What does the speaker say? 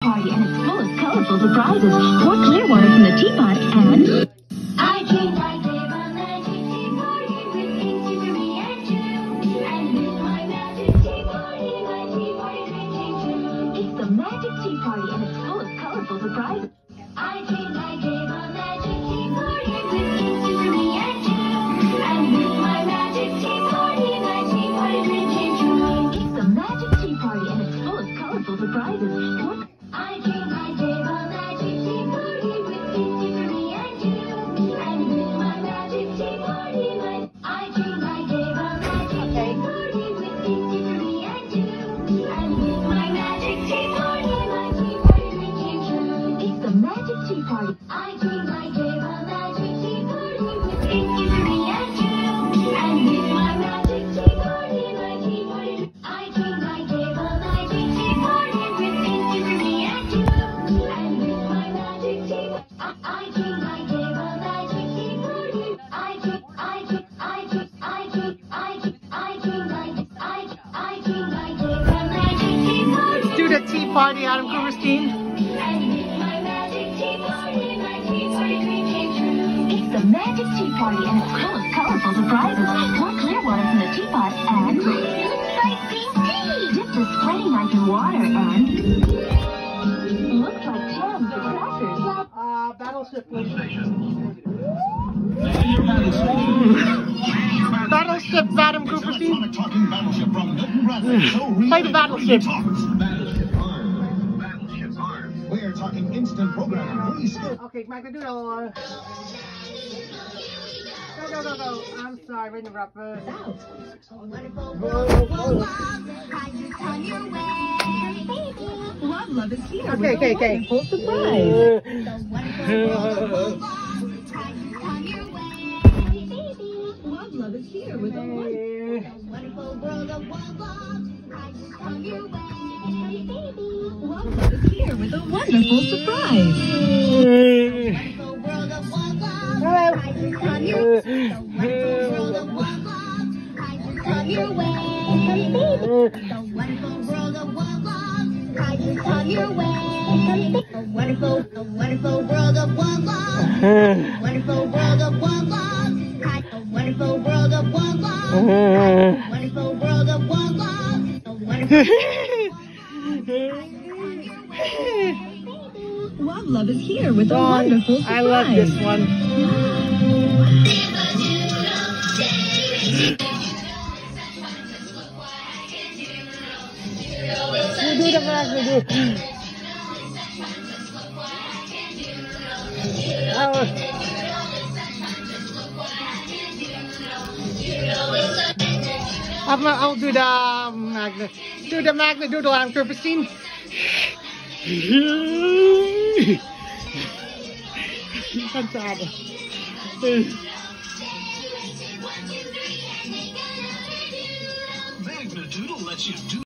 party and it's full of colorful surprises. Pour clear water from the teapot and... I dreamed I gave a magic tea party with things for me and you. And with my magic tea party, my tea party dream came true. It's the magic tea party and it's full of colorful surprises. I dreamed I gave a magic tea party with things for me and you. And with my magic tea party, my tea party dream came true. It's the magic tea party and it's full of colorful surprises. I dreamed I gave a magic tea party with things for me and you. And with my magic tea party, I dreamed I gave a magic tea party with things for me and you. And with my magic tea party, my tea party dream came true. It's the magic tea party. I dreamed I gave a magic tea party with things for me and you. And with my magic tea party, my tea party. I dreamed I gave a magic tea party with things for me and you. And with my magic tea, I dreamed I gave a magic tea party. I dreamed I gave a magic tea party. Let's do the tea party, Adam Cooperstein. And with my magic tea party, my tea party dream came true. It's the magic tea party and it's full of colorful surprises. Pour clear water from the teapot and... Looks like green tea! Dip the spreading knife in water and... Looks like jam for crackers. Battleship. Battleship, Adam Cooperstein. Play the battleship. We're talking instant programming. Please skip. Okay, Macadoodle. Go. I'm sorry, we're in the rubber. Love is here. Okay. Full surprise. Love is here with a wonderful world of love. On your way, baby. Love is here with a wonderful surprise. Wonderful world of love. On your world of love. On your way, baby. The wonderful world of love. On your way. A wonderful world of love. Wonderful world of love. A wonderful world of love. Wonderful world of love. A wonderful Love is here with a wonderful surprise. I love this one. You do the magnet. I'll do the magnet. Do the magnet doodle, Adam Cooperstein. Magnet Doodle lets you do